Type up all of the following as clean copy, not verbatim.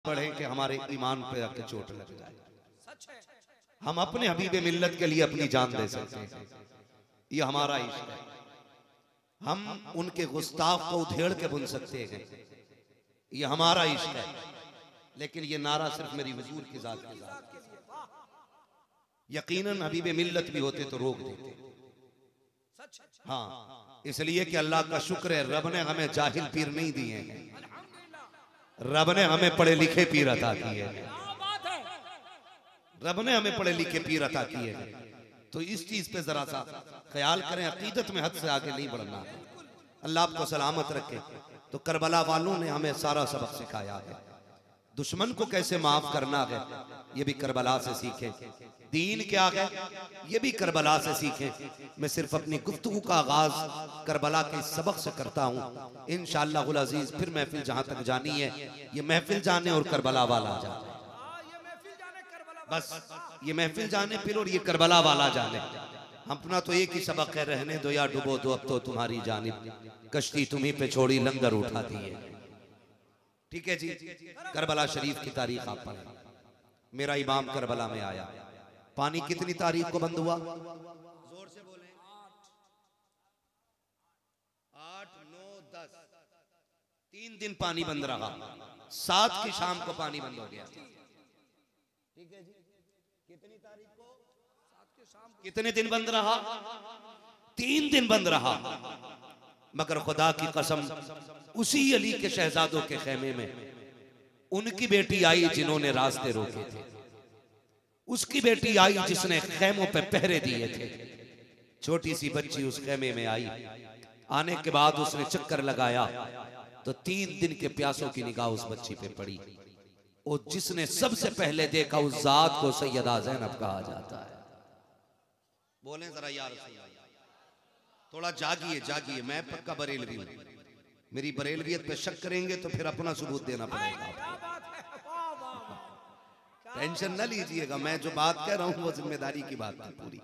पढ़े कि हमारे ईमान पे आके चोट लग जाए। हम अपने हबीब मिल्लत के लिए अपनी जान दे सकते हैं, ये हमारा इश्क है। हम उनके गुस्ताख को उधेड़ के बुन सकते हैं, ये हमारा इश्क है। लेकिन ये नारा सिर्फ मेरी हुजूर की जात के साथ, यकीनन हबीब मिल्लत भी होते तो रोक देते। हाँ, इसलिए कि अल्लाह का शुक्र है, रब ने हमें जाहिल पीर नहीं दिए हैं, रब ने हमें पढ़े लिखे पीर अता किए हैं। रब ने हमें पढ़े लिखे पीर अता किए हैं। तो इस चीज पे जरा सा ख्याल करें, अकीदत में हद से आगे नहीं बढ़ना। अल्लाह आपको सलामत रखे। तो करबला वालों ने हमें सारा सबक सिखाया है। दुश्मन को कैसे माफ करना है ये भी करबला से सीखे। दीन क्या है ये भी करबला से सीखे। मैं सिर्फ अपनी गुफ्तगू का आगाज करबला के सबक से करता हूँ। इंशाअल्लाहुल अजीज फिर महफिल जहां तक जानी है, ये महफिल जाने और करबला वाला जाने। बस ये महफिल जाने फिर और ये करबला वाला जाने। अपना तो एक ही सबक है, रहने दो या डुबो दो अब तो तुम्हारी जानिब, कश्ती तुम्ही पे छोड़ी लंगर उठा दिए। ठीक है जी। करबला शरीफ की तारीख आप पढ़ें। मेरा इमाम करबला में आया। पानी कितनी तारीख को बंद हुआ? जोर से बोले। 8, 9, 10 3 दिन पानी बंद रहा। 7 की शाम को पानी बंद हो गया। ठीक है जी। कितनी तारीख को? 7 की शाम। कितने दिन बंद रहा? 3 दिन बंद रहा। मगर खुदा की कसम, उसी अली के शहजादों के खेमे में उनकी बेटी आई जिन्होंने रास्ते रोके थे। उसकी बेटी आई जिसने खेमों पे पहरे दिए थे। छोटी सी बच्ची उस खेमे में आई। आने के बाद उसने चक्कर लगाया तो 3 दिन के प्यासों की निगाह उस बच्ची पे पड़ी। और जिसने सबसे पहले देखा उस जात को सैयदा ज़ैनब कहा जाता है। बोले जरा यार, थोड़ा जागिए जागिए। मैं पक्का बरेलवी हूं। मेरी बरेलवियत पे शक करेंगे तो फिर अपना सबूत देना पड़ेगा। टेंशन न लीजिएगा, मैं जो बात कह रहा हूं वो जिम्मेदारी की बात है पूरी।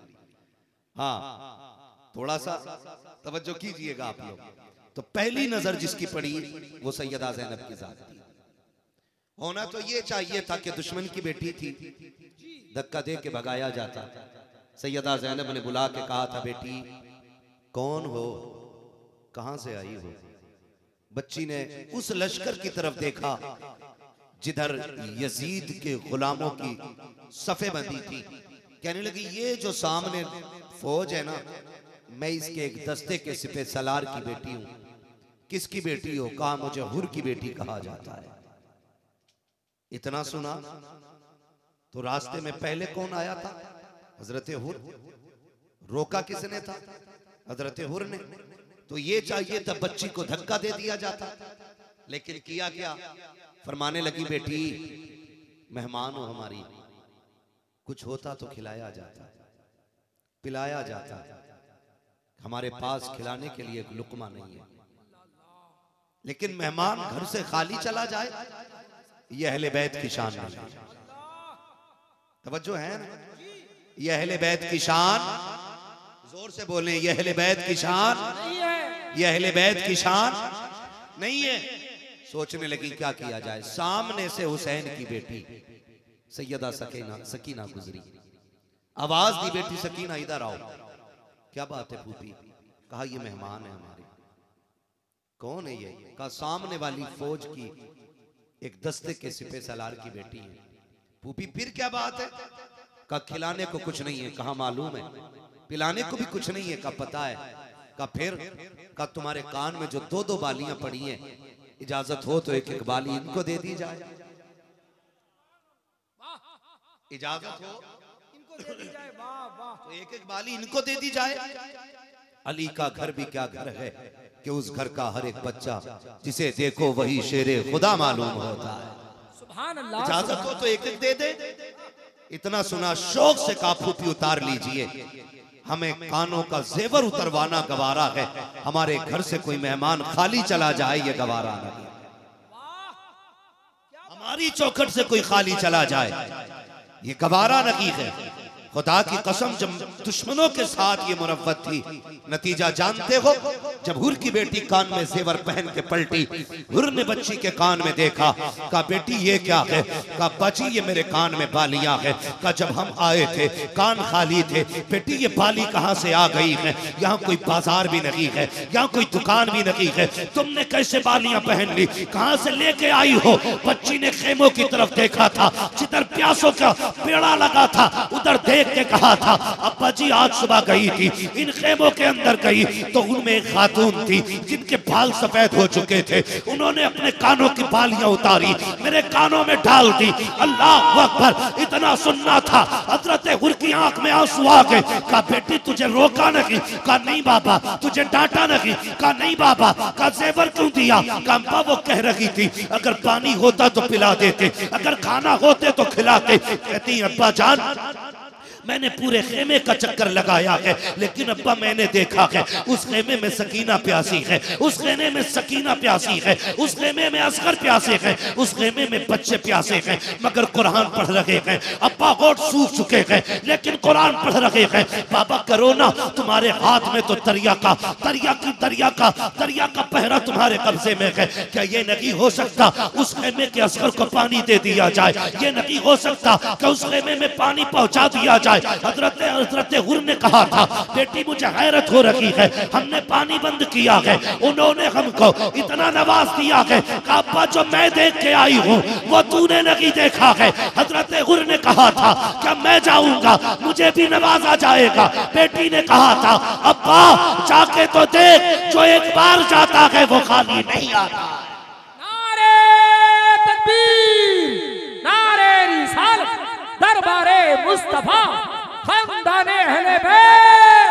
हाँ, थोड़ा सा तवज्जो कीजिएगा आप लोग। तो पहली नजर जिसकी पड़ी वो सैयदा ज़ैनब की जात थी। होना तो ये चाहिए था कि दुश्मन की बेटी थी, धक्का दे के भगाया जाता। सैयदा ज़ैनब ने बुला के कहा था, बेटी कौन हो, कहां से आई हो? बच्ची ने उस लश्कर की तरफ देखा जिधर यजीद के गुलामों की सफे बंदी थी। कहने लगी, ये जो सामने फौज है ना, मैं इसके एक दस्ते के सिपह सलार की बेटी हूं। किसकी बेटी हो? कहा मुझे हुर की बेटी कहा जाता है। इतना सुना तो रास्ते में पहले कौन आया था? हजरत हुर। रोका किसने था? हजरत हुर ने। तो ये चाहिए था बच्ची को धक्का दे दिया जाता, लेकिन किया क्या? फरमाने लगी, बेटी मेहमान हो हमारी, कुछ होता तो खिलाया जाता, पिलाया जाता। हमारे पास खिलाने के लिए एक लुकमा नहीं है। लेकिन मेहमान घर से खाली चला जाए, यह अहले बैत की शान नहीं। तवज्जो है ना? यह अहले बैत की शान, जोर से बोलें, यह अहले बैत की शान नहीं है। यह अहले बैत की शान नहीं है। सोचने लगी क्या किया जाए। सामने से हुसैन की बेटी सैयदा सकीना गुजरी। आवाज दी, बेटी सकीना इधर आओ। क्या बात है फूफी? कहा ये मेहमान है हमारे। कौन है ये? कहा सामने वाली फौज की एक दस्ते के सिपह सलार की बेटी है। फूफी फिर क्या बात है? कहा खिलाने को कुछ नहीं है। कहा मालूम है। पिलाने को भी कुछ नहीं है। कहा पता है। कहा फिर? कहा तुम्हारे कान में जो 2-2 बालियां पड़ी हैं, इजाजत हो तो एक एक बाली इनको दे दी जाए। इजाजत हो इनको दे दी जाए। वाह वाह। तो एक एक बाली इनको दे दी जाए। अली का घर भी क्या घर है कि उस घर का हर एक बच्चा जिसे देखो वही शेरे खुदा मालूम होता है। सुभान अल्लाह। इजाजत हो तो एक एक दे दे। इतना सुना, शौक से काफूपी उतार लीजिए। हमें कानों का जेवर उतरवाना गवारा है। हमारे घर से कोई मेहमान खाली चला जाए ये गवारा नहीं। हमारी चौखट से कोई खाली चला जाए ये गवारा नहीं है। खुदा की कसम, जब दुश्मनों के साथ ये मुरव्वत थी, नतीजा जानते हो? जब हुर की बेटी कान में जेवर पहन के पलटी, हुर ने बच्ची के कान में देखा, कहा बेटी ये क्या है? कहा बच्ची ये मेरे कान में बालियां है। कहा जब हम आए थे कान खाली थे। बेटी ये बाली कहाँ से आ गई है? यहाँ कोई बाजार भी नहीं है, यहाँ कोई दुकान भी नहीं है, तुमने कैसे बालियां पहन ली? कहाँ से लेके आई हो? बच्ची ने खेमों की तरफ देखा था, जिधर प्यासों का पेड़ा लगा था उधर देख के कहा था अब्बा जी आज सुबह गई थी, इन खेमों के अंदर गई तो उनमें एक खातून थी जिनके बाल सफेद हो चुके थे, उन्होंने अपने कानों की बालियां उतारी मेरे कानों में डाल दी। अल्लाह अकबर, इतना सुनना था। हजरत हुर की आंख में आंसू आ गए। कहा बेटी तुझे रोका नहीं? कहा नहीं बाबा। तुझे डांटा नहीं? कहा नहीं बाबा। कहा जेवर क्यों दिया? कहा अम्मा वो कह रही थी अगर पानी होता तो पिला देते, अगर खाना होते तो खिलाते। कहती अब्बा जान मैंने पूरे खेमे का चक्कर लगाया है, लेकिन अब्बा मैंने देखा है उस खेमे में सकीना प्यासी है, उस खेमे में सकीना प्यासी है, उस खेमे में असगर प्यासे हैं, उस खेमे में बच्चे प्यासे हैं, मगर कुरान पढ़ रहे हैं। अब्बा होठ सूख चुके हैं लेकिन कुरान पढ़ रहे हैं। बाबा करो ना, तुम्हारे हाथ में तो दरिया का पहरा तुम्हारे कब्जे में है। क्या ये नहीं हो सकता उस खेमे के असगर को पानी दे दिया जाए? ये नहीं हो सकता कि उस खेमे में पानी पहुंचा दिया जाए? हजरत हुर ने कहा था बेटी मुझे हैरत हो रही है, हमने पानी बंद किया है, उन्होंने हमको इतना नवाज दिया है कि अब्बा जो मैं देख के आई हूँ वो तूने नहीं देखा है। हजरत हुर ने कहा था क्या मैं जाऊंगा मुझे भी नवाजा जाएगा? बेटी ने कहा था अब्बा जाके तो देख, जो एक बार जाता है वो खाली नहीं आता। नारे तकबीर, नारे रिसालत, दरबारे मुस्तफा, खानदाने अहले बैत।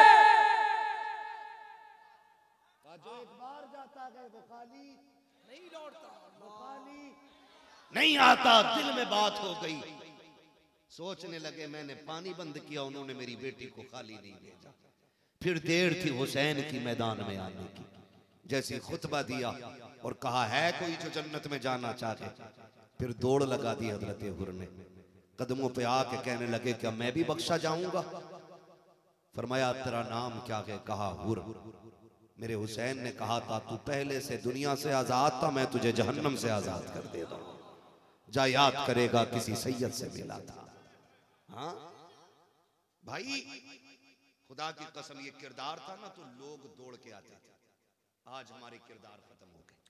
जो एक बार जाता है वो खाली नहीं लौटता, वो खाली नहीं आता। दिल में बात हो गई, सोचने लगे मैंने पानी बंद किया, उन्होंने मेरी बेटी को खाली नहीं भेजा। फिर देर थी हुसैन की मैदान में आने की, जैसे खुतबा दिया और कहा है कोई जो जन्नत में जाना चाहे, फिर दौड़ लगा दी हजरत हुर ने, कदमों पे आके कहने लगे क्या मैं भी बख्शा जाऊंगा? फरमाया तेरा नाम क्या है? कहा हुर। मेरे हुसैन ने कहा था तू पहले से दुनिया से आजाद था, मैं तुझे जहन्नम से आजाद कर देता हूं। जा याद करेगा किसी सैयद से मिला था। हाँ भाई खुदा की कसम ये किरदार था ना तो लोग दौड़ के आते थे। आज हमारे किरदार खत्म हो गए,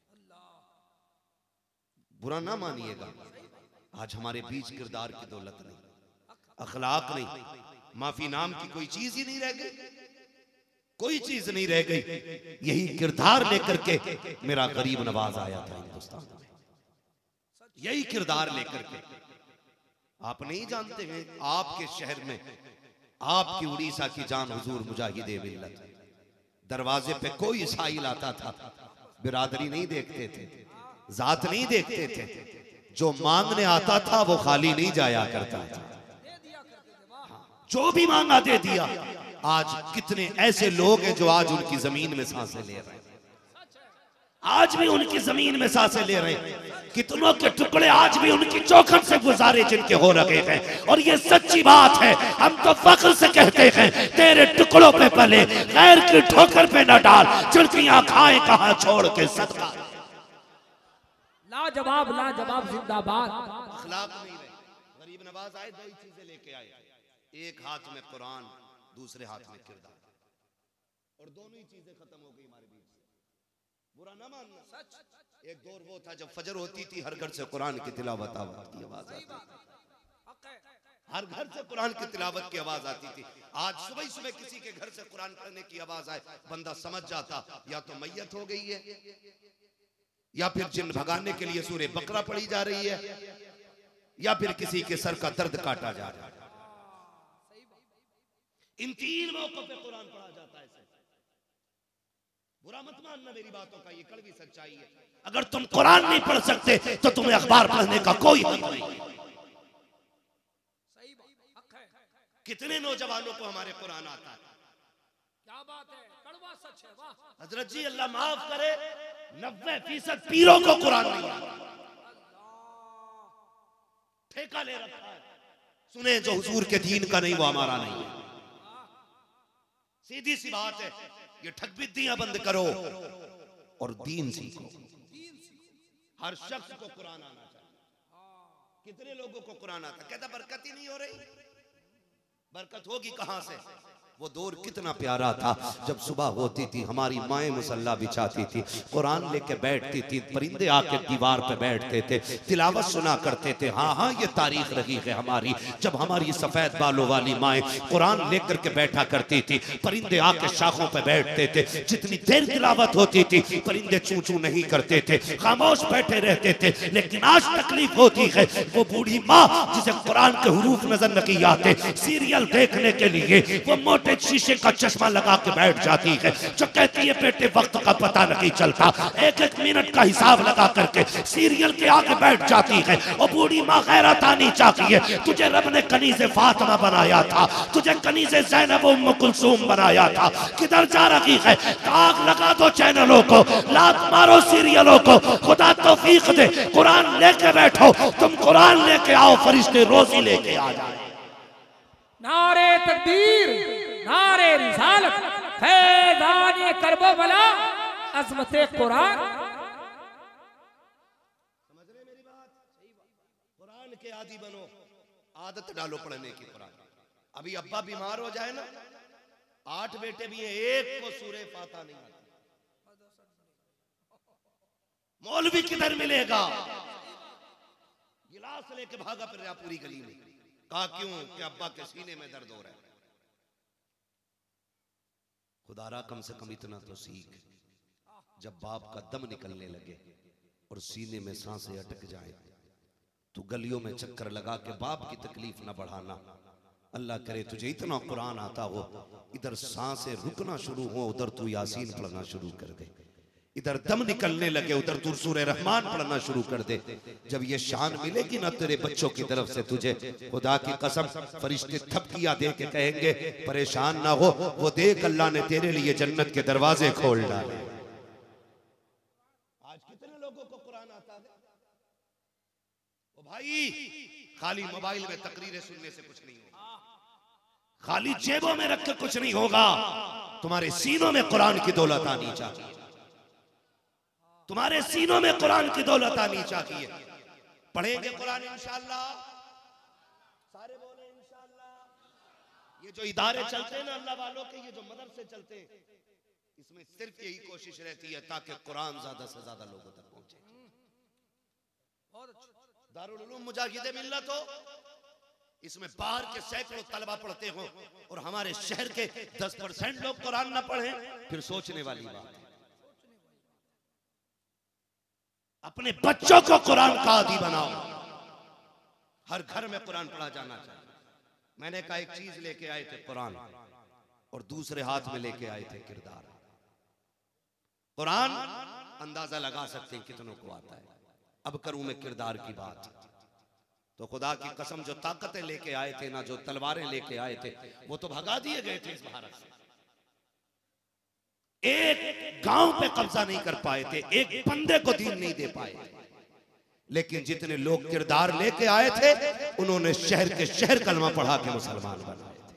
बुरा ना मानिएगा, आज हमारे बीच किरदार की दौलत नहीं, अखलाक नहीं, माफी नाम की कोई चीज ही नहीं रह गई, कोई चीज नहीं रह गई। यही किरदार लेकर के मेरा गरीब नवाज आया था हिंदुस्तान में, यही किरदार लेकर के। आप नहीं जानते हैं आपके शहर में आपकी उड़ीसा की जान हुजूर मुजाहिदे मिल्लत दरवाजे पे कोई साइल आता था, बिरादरी नहीं देखते थे, जात नहीं देखते थे, जो मांगने आता था वो खाली नहीं जाया करता था, जो भी मांगा दे दिया। आज कितने ऐसे लोग हैं जो आज उनकी जमीन में सांसें ले रहे हैं, आज भी उनकी जमीन में सांसें ले रहे हैं। कितनों के टुकड़े आज भी उनकी चौखट से गुजारे जिनके हो रहे हैं, और ये सच्ची बात है। हम तो फख्र से कहते हैं तेरे टुकड़ों पे पले, गैर की ठोकर पे न डाल, चिड़कियां खाए कहां छोड़ के सदका। लाजवाब लाजवाब जिंदाबाद। अखलाक नहीं रहे। गरीब नवाज आए, दो ही चीजें लेके आए, एक हाथ में कुरान, दूसरे हाथ में किरदार, और दोनों ही चीजें खत्म हो गई हमारे बीच से। बुरा ना मानना, सच। एक दौर वो था जब फजर होती थी हर घर से कुरान की तिलावत की आवाज आती थी, हर घर से कुरान की तिलावत की आवाज आती थी। आज सुबह सुबह किसी के घर से कुरान पढ़ने की आवाज आए, बंदा समझ जाता या तो मैयत हो गई है, या फिर जिन भगाने के लिए सूरह बकरा पढ़ी जा रही है, या फिर किसी के सर का दर्द काटा जा रहा है। इन तीन मौकों पे कुरान पढ़ा जाता है। बुरा मत मानना मेरी बातों का, ये कड़वी सच्चाई है। अगर तुम कुरान नहीं पढ़ सकते तो तुम्हें अखबार पढ़ने का कोई हक नहीं। कितने नौजवानों को हमारे कुरान आता है, क्या बात है, कड़वा सच है। वाह हजरत जी अल्लाह माफ करे, 90% पीरों को कुरान नहीं आता, ठेका ले रखा है। सुने जो हुजूर के दीन का नहीं वो हमारा नहीं है। सीधी सी बात है, ये ठगबिद्दियां बंद करो और दीन सीखो। हर शख्स को कुरान आना चाहिए। कितने लोगों को कुरान आता, कहता बरकत ही नहीं हो रही। बरकत होगी कहां से? वो दौर कितना प्यारा था जब सुबह होती थी, हमारी माएँ मुसल्ला बिछाती थी, कुरान लेके बैठती थी, परिंदे आके दीवार पे बैठते थे, तिलावत सुना करते थे। हाँ हाँ, ये तारीख रही है हमारी, जब हमारी सफेद बालों वाली माएँ कुरान लेकर के बैठा करती थी, परिंदे आके शाखों पे बैठते थे। जितनी देर तिलावत होती थी परिंदे चूं चूं नहीं करते थे, खामोश बैठे रहते थे। लेकिन आज तकलीफ होती है, वो बूढ़ी माँ जिसे कुरान के हुरूफ नजर नहीं आते, सीरियल देखने के लिए वो मोटे शीशे का चश्मा लगा के बैठ जाती है, जो कहती है बेटे वक्त का पता नहीं चलता, एक एक मिनट का हिसाब लगा करके सीरियल के आगे बैठ जाती है। और बूढ़ी माँ गैरतानी चाहती है, तुझे रब ने कनीज़े फातिमा बनाया था, तुझे कनीज़े ज़ैनब उम्म कुलसूम बनाया था, किधर जा रही है? आग लगा दो चैनलों को, लात मारो सीरियलों को, खुदा तौफीक दे कुरान लेके बैठो। तुम कुरान लेके आओ, फरिश्ते रोजी लेके आ जाए। नारे तकबीर, नारे रिसालत, फैज़ान करबला, अज़मते कुरान। समझ रहे मेरी बात? कुरान के आदी बनो, आदत डालो पढ़ने की कुरान। अभी अब्बा बीमार हो जाए ना, 8 बेटे भी हैं, एक को सूरे फातिहा नहीं आती, मौलवी किधर मिलेगा? गिलास लेके भागा फिर रहा पूरी गली में। कहा क्यों? कि अब्बा के सीने में दर्द हो रहा है। खुदारा कम से कम इतना तो सीख, जब बाप का दम निकलने लगे और सीने में सांसें अटक जाए तो गलियों में चक्कर लगा के बाप की तकलीफ न बढ़ाना। अल्लाह करे तुझे इतना कुरान आता हो, इधर सांसें रुकना शुरू हो, उधर तू यासीन पढ़ना शुरू कर दे, इधर दम निकलने लगे उधर तू सूरह रहमान पढ़ना शुरू कर दे। जब ये शान मिलेगी ना तेरे बच्चों की तरफ से तुझे, खुदा की कसम फरिश्ते थपकियां दे के कहेंगे परेशान ना हो, वो देख अल्लाह ने तेरे लिए जन्नत के दरवाजे खोल डाले। आज कितने लोगों को कुरान आता है? ओ भाई, खाली मोबाइल में तकरीरें सुनने से कुछ नहीं होगा, खाली जेबों में रख के कुछ नहीं होगा। तुम्हारे सीनों में कुरान की दौलत आनी चाहिए, तुम्हारे सीनों में कुरान की दौलत आनी चाहिए। पढ़ेंगे कुरान इंशाअल्लाह, सारे बोले इंशाअल्लाह। ये जो इदारे चलते हैं ना अल्लाह वालों के, ये जो मदरसे चलते हैं, इसमें सिर्फ यही कोशिश रहती है ताकि कुरान ज्यादा से ज्यादा लोगों तक पहुंचे। दारुल उलूम मुजाहिदे मिल्लत हो, इसमें बाहर के सैकड़ों तलबा पढ़ते हो और हमारे शहर के 10% लोग कुरान ना पढ़े, फिर सोचने वाली बात है। अपने बच्चों को कुरान का आदी बनाओ, हर घर में कुरान पढ़ा जाना चाहिए। मैंने कहा एक चीज लेके आए थे कुरान, और दूसरे हाथ में लेके आए थे किरदार। कुरान अंदाजा लगा सकते हैं कितनों को आता है, अब करूं मैं किरदार की बात। तो खुदा की कसम जो ताकतें लेके आए थे ना, जो तलवारें लेके आए थे, वो तो भगा दिए गए थे इस भारत से। एक गांव पे कब्जा नहीं कर पाए थे, एक बंदे को दीन नहीं दे पाए थे। लेकिन जितने लोग किरदार लेके आए थे, उन्होंने शहर के शहर कलमा पढ़ा के मुसलमान बनाए थे।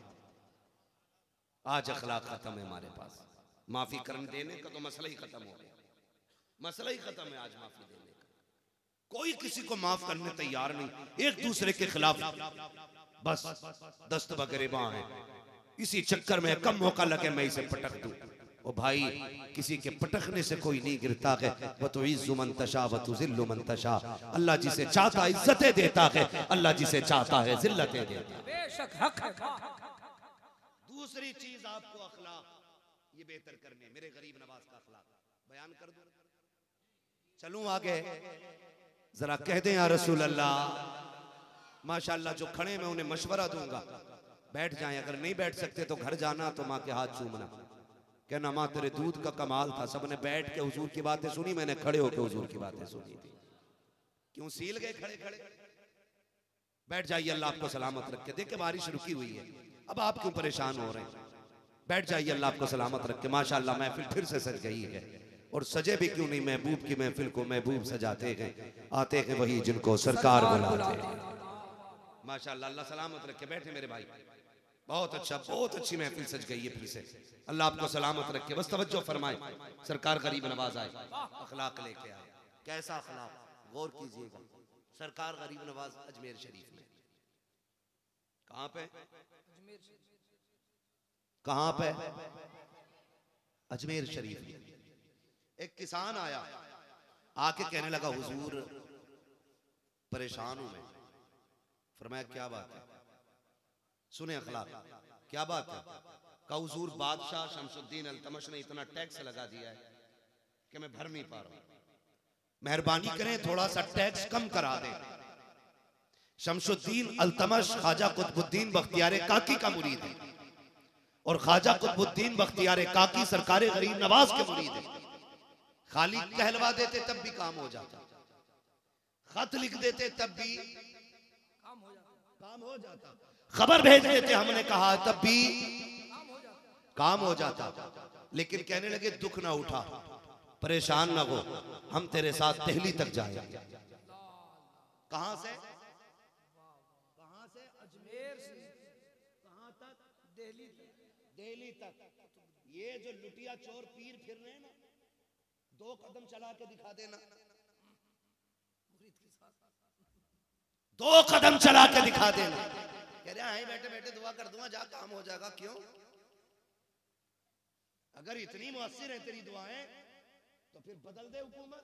आज अखलाक खत्म है हमारे पास, माफी करने देने का तो मसला ही खत्म हो गया, मसला ही खत्म है आज माफी देने का। कोई किसी को माफ करने तैयार नहीं, एक दूसरे के खिलाफ बस दस्त बगरेबां है। इसी चक्कर में कम मौका लगे मैं इसे पटक दूं। ओ भाई, किसी के पटकने से कोई नहीं गिरता है। वो तो इज्जु मंतशा व तुज़िल्लु मंतशा, अल्लाह जिसे चाहता है इज्जतें देता है, अल्लाह जिसे चाहता है जिल्लतें देता है। बेशक हक है। दूसरी चीज आपको अखलाक ये बेहतर करने, मेरे गरीब नवाज का अखलाक बयान कर दूं। चलूं आगे, जरा कह दें या रसूल अल्लाह। माशाअल्लाह जो खड़े मैं उन्हें मशवरा दूंगा, बैठ जाएं, अगर नहीं बैठ सकते तो घर जाना तो माँ के हाथ चूमना, कहना माँ तेरे दूध का कमाल था। सबने बैठ के हुजूर की बातें सुनी, मैंने खड़े होकर हुजूर की बातें सुनी थी। क्यों सील गए खड़े खड़े? बैठ जाइए, अल्लाह आपको सलामत रखे। देखिए बारिश रुकी हुई है, अब आप क्यों परेशान हो रहे हैं? बैठ जाइए, अल्लाह आपको सलामत रखे। माशाअल्लाह महफिल फिर से सज गई है, और सजे भी क्यों नहीं, महबूब की महफिल को महबूब सजाते हैं, आते हैं वही जिनको सरकार बुलाते हैं। माशाअल्लाह, अल्लाह सलामत रखे। बैठे मेरे भाई, बहुत अच्छा, बहुत अच्छी महफिल सज गई है फिर से। अल्लाह आपको सलामत रखे। बस तवज्जो फरमाए, सरकार गरीब नवाज आए, अखलाक लेके आए। कैसा अखलाक, गौर कीजिएगा। सरकार गरीब नवाज अजमेर शरीफ में, कहां पे, कहां पे, अजमेर शरीफ में। एक किसान आया, आके कहने लगा हुजूर परेशान हूं मैं। फरमाया क्या बात है? सुने अखलाक, क्या बात है? का हुजूर बादशाह शमसुद्दीन अल्तमश ने इतना टैक्स लगा दिया है कि मैं भर नहीं पा रहा हूं, मेहरबानी करें थोड़ा सा टैक्स कम करा दें। शमसुद्दीन अल्तमश ख्वाजा कुतुबुद्दीन बख्तियार काकी का मुरीद है और ख्वाजा कुतुबुद्दीन बख्तियार काकी सरकार गरीब नवाज के मुरीद है। खाली कहलवा देते तब भी काम हो जाता, खत लिख देते तब भी काम हो जाता, खबर भेज देते हमने कहा तब भी काम हो जाता। लेकिन कहने लगे दुख ना उठा, परेशान ना हो, हम तेरे साथ दिल्ली तक जाएंगे। कहां से? कहां से? अजमेर से कहां तक? दिल्ली तक। दिल्ली तक। ये जो लुटिया चोर पीर फिर रहे हैं ना, 2 कदम चला के दिखा देना, 2 कदम चला के दिखा देना। कह रहे हैं बैठे बैठे दुआ कर दूंगा, जा काम हो जाएगा। क्यों? अगर इतनी मुअस्सिर है तेरी दुआएं तो फिर बदल दे हुकूमत।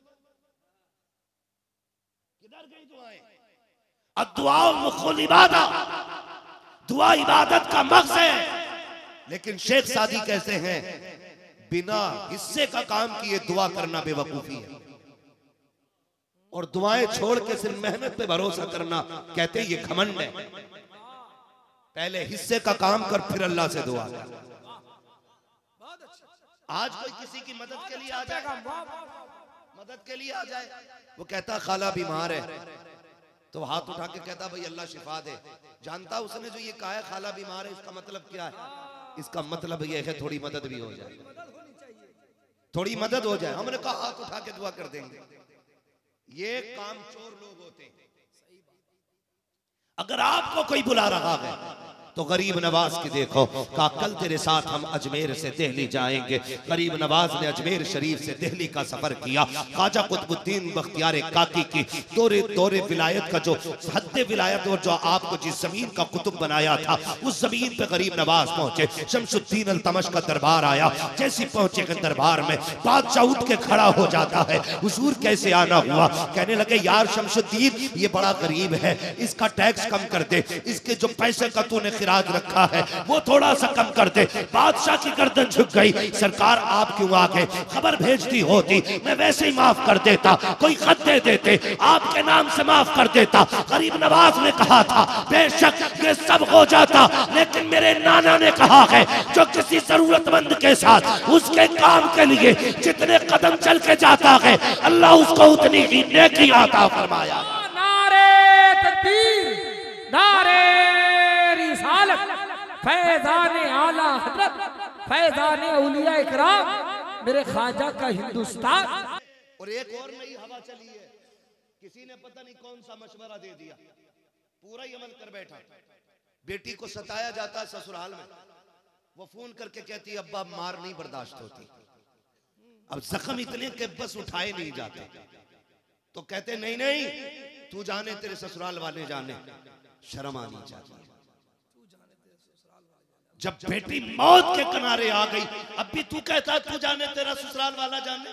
किधर गई दुआएं? अद्दुआ मुखुल इबादत, दुआ इबादत का मकसद है। लेकिन शेख सादी कहते हैं बिना हिस्से का काम किए दुआ करना बेवकूफी है, और दुआएं छोड़ के सिर्फ मेहनत पे भरोसा करना कहते हैं ये घमंड है। पहले हिस्से का काम कर, फिर अल्लाह से दुआ कर। आज कोई किसी की मदद के लिए आ जाए, मदद के लिए आ जाए, वो कहता खाला बीमार है, तो हाथ उठा के कहता भाई अल्लाह शिफा दे। जानता उसने जो ये कहा है खाला बीमार है, इसका मतलब क्या है? इसका मतलब ये है थोड़ी मदद भी हो जाए, थोड़ी मदद हो जाए। हमने कहा हाथ उठा के दुआ कर देंगे। ये काम चोर लोग होते हैं। अगर आपको कोई बुला रहा है तो गरीब नवाज की देखो, कहा कल तेरे साथ हम अजमेर से दिल्ली जाएंगे। गरीब नवाज ने अजमेर शरीफ से दिल्ली का सफर किया। ख्वाजा कुतुबुद्दीन बख्तियार काकी की दौरे विलायत का जो हद विलायत और जो आपको जिस जमीन का कुतुब बनाया था, उस जमीन पे गरीब नवाज पहुंचे। शमसुद्दीन अल्तमश का दरबार आया। जैसे पहुंचे दरबार में बादशाह उठ के खड़ा हो जाता है, हुजूर कैसे आना हुआ? कहने लगे यार शमसुद्दीन ये बड़ा गरीब है, इसका टैक्स कम कर दे, इसके जो पैसे का तूने खिराज रखा है वो थोड़ा सा कम कर दे। बादशाह की गर्दन झुक गई। सरकार आप क्यों आ गए? खबर भेजती होती मैं वैसे ही माफ कर देता, कोई खत दे देते आपके नाम से माफ कर देता। गरीब नवाज ने कहा था बेशक ये सब हो जाता, लेकिन मेरे नाना ने कहा है जो किसी जरूरतमंद के साथ उसके काम के लिए जितने कदम चल के जाता है अल्लाह उसको उतनी ही नेकी अता फरमाया। नारे तकबीर, नारे रिसालत, फैज़ान आला हज़रत, फैज़ान औलिया इकराम, मेरे ख्वाजा का हिंदुस्तान। और एक और नई हवा चली है, किसी ने पता नहीं कौन सा मशवरा दे दिया, पूरा ही अमल कर बैठा। बेटी को सताया जाता है ससुराल में, वो फोन करके कहती है अब्बा मार नहीं बर्दाश्त होती। अब जख्म इतने के बस उठाए नहीं जाते, तो कहते नहीं नहीं तू जाने तेरे ससुराल वाले जाने, शर्म आनी चाहिए। जब बेटी मौत के किनारे आ गई, अब भी तू कहता तू जाने तेरा ससुराल वाला जाने।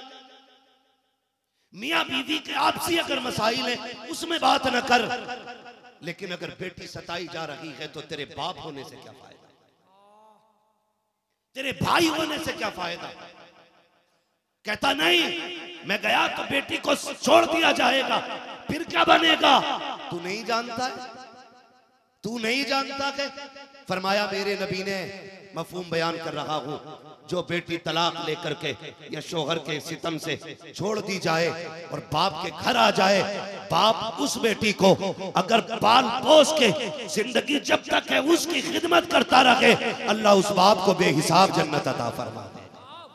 मियां बीवी के आपसी अगर मसाइल है उसमें बात न कर, लेकिन अगर बेटी सताई जा रही है तो तेरे बाप होने से क्या फायदा, तेरे भाई होने से क्या फायदा। कहता नहीं मैं गया तो बेटी को छोड़ दिया जाएगा, फिर क्या बनेगा? तू नहीं जानता है, तू नहीं जानता है। फरमाया मेरे नबी ने मफहूम बयान कर रहा हूं, जो बेटी तलाक लेकर के या शोहर के सितम से छोड़ दी जाए और बाप के घर आ जाए, बाप उस बेटी को अगर पाल पोस के जिंदगी जब तक है उसकी खिदमत करता रहे, अल्लाह उस बाप को बेहिसाब जन्नत अता फरमा दे।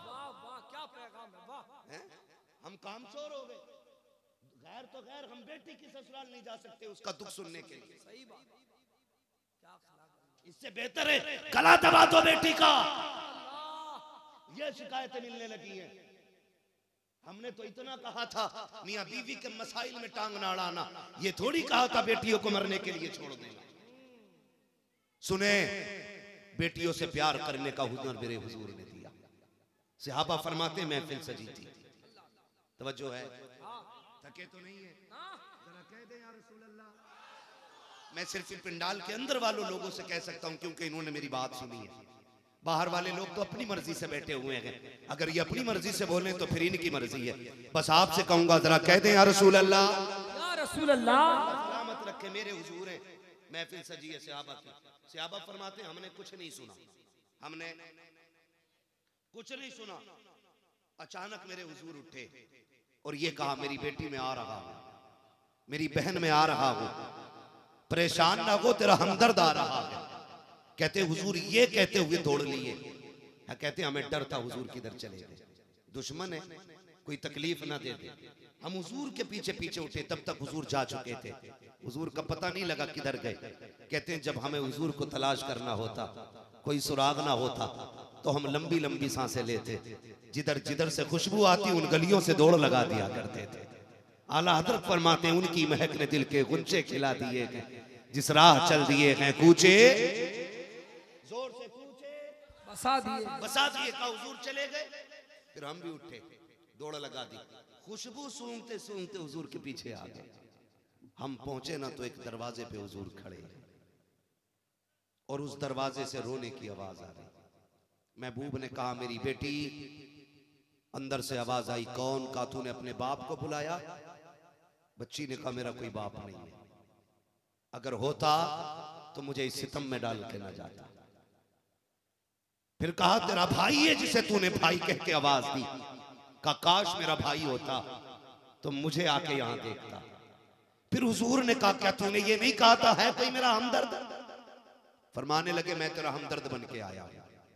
हम कामचोर हो गए, गैर तो गैर, हम बेटी की ससुराल नहीं जा सकते उसका दुख सुनने के लिए। इससे बेहतर है गला दबा दो बेटी का। ये शिकायतें मिलने लगी हैं। हमने तो इतना कहा था मियां बीवी के मसाइल में टांग ना अड़ाना, ये थोड़ी कहा था बेटियों को मरने के लिए छोड़ देना। सुने, बेटियों से प्यार करने का हुनर मेरे हुजूर ने दिया। सहाबा फरमाते महफिल सजी थी, तवज्जो है, थके तो नहीं है, जरा कह दे या रसूल अल्लाह। मैं सिर्फ पिंडाल के अंदर वालों लोगों से कह सकता हूं क्योंकि इन्होंने मेरी बात सुनी है। बाहर वाले लोग तो अपनी मर्जी से बैठे हुए हैं, अगर ये अपनी मर्जी से बोले तो फिर इनकी मर्जी है। बस आपसे कहूंगा जरा कह दें या रसूल अल्लाह, या रसूल अल्लाह। सलामत रखे मेरे हुजूर हैं। महफिल सजी है सहाबा की। सहाबा फरमाते हमने कुछ नहीं सुना, हमने कुछ नहीं सुना। अचानक मेरे हुजूर उठे और ये कहा मेरी बेटी में आ रहा हूं, मेरी बहन में आ रहा हूं, परेशान ना हो, तेरा हमदर्द आ रहा है। कहते हुजूर ये कहते हुए दौड़ लिए। कहते हमें डर था हुजूर किधर चले गए, दुश्मन है, कोई तकलीफ ना दे दे। हम हुजूर के पीछे पीछे उठे, तब तक हुजूर जा चुके थे। हुजूर का पता नहीं लगा किधर गए। कहते हैं जब हमें हुजूर को तलाश करना होता, कोई सुराग ना होता, तो हम लंबी लंबी सांसें लेते, जिधर जिधर से खुशबू आती उन गलियों से दौड़ लगा दिया करते थे। आला हजरत फरमाते हैं उनकी महक ने दिल के गुंचे खिला दिए हैं, जिस राह चल दिए हैं कूचे, जोर से कूचे बसा दिए, बसा दिए। का हुजूर चले गए, फिर हम भी उठे, दौड़ लगा दी। खुशबू सूंघते सूंघते हुजूर के पीछे आ गए। हम पहुंचे ना तो एक दरवाजे पे हुजूर खड़े और उस दरवाजे से रोने की आवाज आ रही। महबूब ने कहा मेरी बेटी, अंदर से आवाज आई कौन? का तूने अपने बाप को बुलाया? बच्ची ने कहा मेरा कोई बाप नहीं है, अगर होता तो मुझे इस सितम में डाल के ना जाता। फिर कहा तेरा भाई है जिसे तूने भाई कह के आवाज दी, का काश मेरा भाई होता तो मुझे आके यहां देखता। फिर हुजूर ने कहा क्या तूने ये नहीं कहा था है कोई मेरा हमदर्द? फरमाने लगे मैं तेरा हमदर्द बन के आया।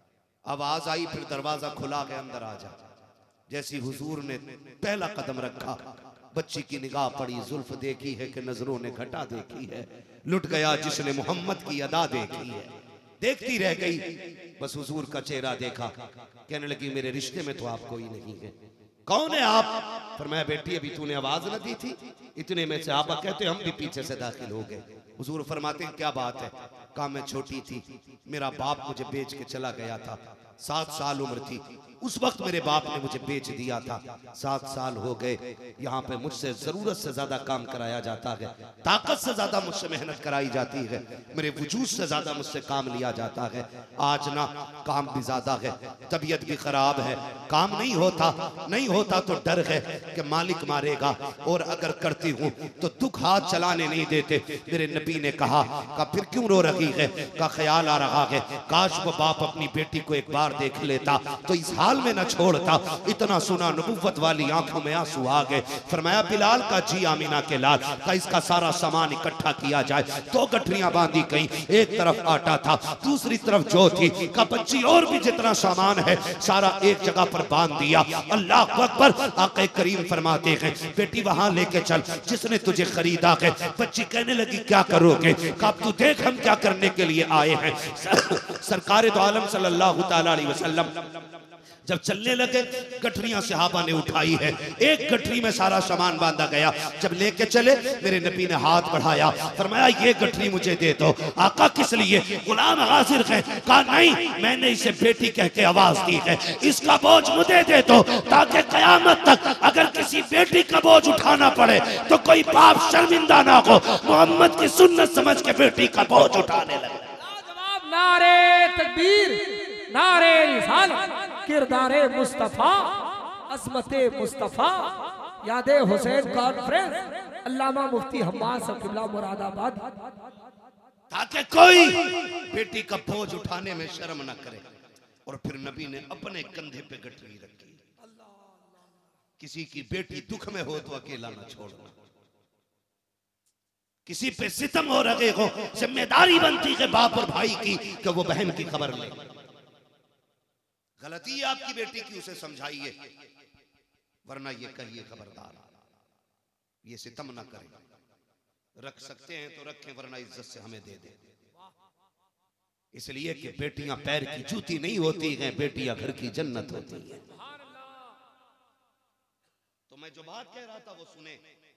आवाज आई, फिर दरवाजा खुला के अंदर आ जा। जैसी हुजूर ने पहला कदम रखा, बच्ची की निगाह पड़ी, जुल्फ देखी है कि नजरों ने घटा देखी है, लुट गया जिसने मोहम्मद की अदा देखी है। देखती रह गई, बस हुजूर का चेहरा देखा, कहने लगी मेरे रिश्ते में तो आप कोई नहीं है। कौन है आप? फरमाया बेटी अभी तूने आवाज न दी थी। इतने में सहाबा कहते हम भी पीछे से दाखिल हो गए। हुजूर फरमाते हैं क्या बात है? कहा मैं छोटी थी, मेरा बाप मुझे बेच के चला गया था, 7 साल उम्र थी, उस वक्त मेरे बाप ने मुझे बेच दिया था। 7 साल हो गए, यहाँ पे मुझसे जरूरत से ज्यादा काम कराया जाता है, ताकत से ज्यादा मुझसे मेहनत कराई जाती है, मेरे वजूद से ज्यादा मुझसे काम लिया जाता है। आज ना काम भी ज्यादा है, तबीयत भी खराब है, काम नहीं होता तो डर है कि मालिक मारेगा, और अगर करती हूँ तो दुख हाथ चलाने नहीं देते। मेरे नबी ने कहा फिर क्यों रो रही है? का ख्याल आ रहा है काश वो बाप अपनी बेटी को एक बार देख लेता तो इस हाल में न छोड़ता। इतना सुना नबुव्वत वाली आंखों में आंसू आ गए। फरमाया बिलाल का जी आमीना के लाल का इसका सारा सामान इकट्ठा किया जाए। 2 गठरियां बांधी गई, एक तरफ आटा था, दूसरी तरफ जो थी का बच्ची और भी जितना सामान है सारा एक जगह पर बांध दिया। अल्लाह अकबर। आक़ा करीम फरमाते हैं बेटी वहां लेके चल जिसने तुझे खरीदा है। बच्ची कहने लगी क्या करोगे? कहा तू देख हम क्या करने के लिए आए हैं। सरकार दो आलम सल्लल्लाहु तआला अलैहि वसल्लम जब चलने लगे, गठरियां सहाबा ने उठाई है, एक गठरी में सारा सामान बांधा गया। जब लेके चले मेरे नबी ने हाथ बढ़ाया, फरमाया ये गठरी मुझे दे दो। आका किस लिए? गुलाम हाजिर है। कहा नहीं, मैंने इसे बेटी कह के आवाज दी है, इसका बोझ मुझे दे दो ताकि कयामत तक अगर किसी बेटी का बोझ उठाना पड़े तो कोई बाप शर्मिंदा ना हो, मोहम्मद की सुन्नत समझ के बेटी का बोझ उठाने लगे। नारे तकबीर, नारे रिसालत, किरदारे मुस्तफा, अज़मते मुस्तफा, यादे हुसैन कॉन्फ्रेंस, अल्लामा मुफ्ती हम्माद साहब क़िबला मुरादाबाद। ताकि कोई बेटी का बोझ उठाने में शर्म न करे। और फिर नबी ने अपने कंधे पे गठरी रखी। किसी की बेटी दुख में हो तो अकेला न छोड़ना, किसी पे सितम हो रहे हो, जिम्मेदारी बनती है बाप और भाई की कि वो बहन की खबर ले। गलती है आपकी बेटी की, उसे समझाइए, वरना ये कहिए खबरदार ये सितम ना करे। रख सकते हैं तो रखें, वरना इज्जत से हमें दे दे। इसलिए कि बेटियां पैर की जूती नहीं होती हैं, बेटियां घर की जन्नत होती हैं। तो मैं जो बात कह रहा था वो सुने।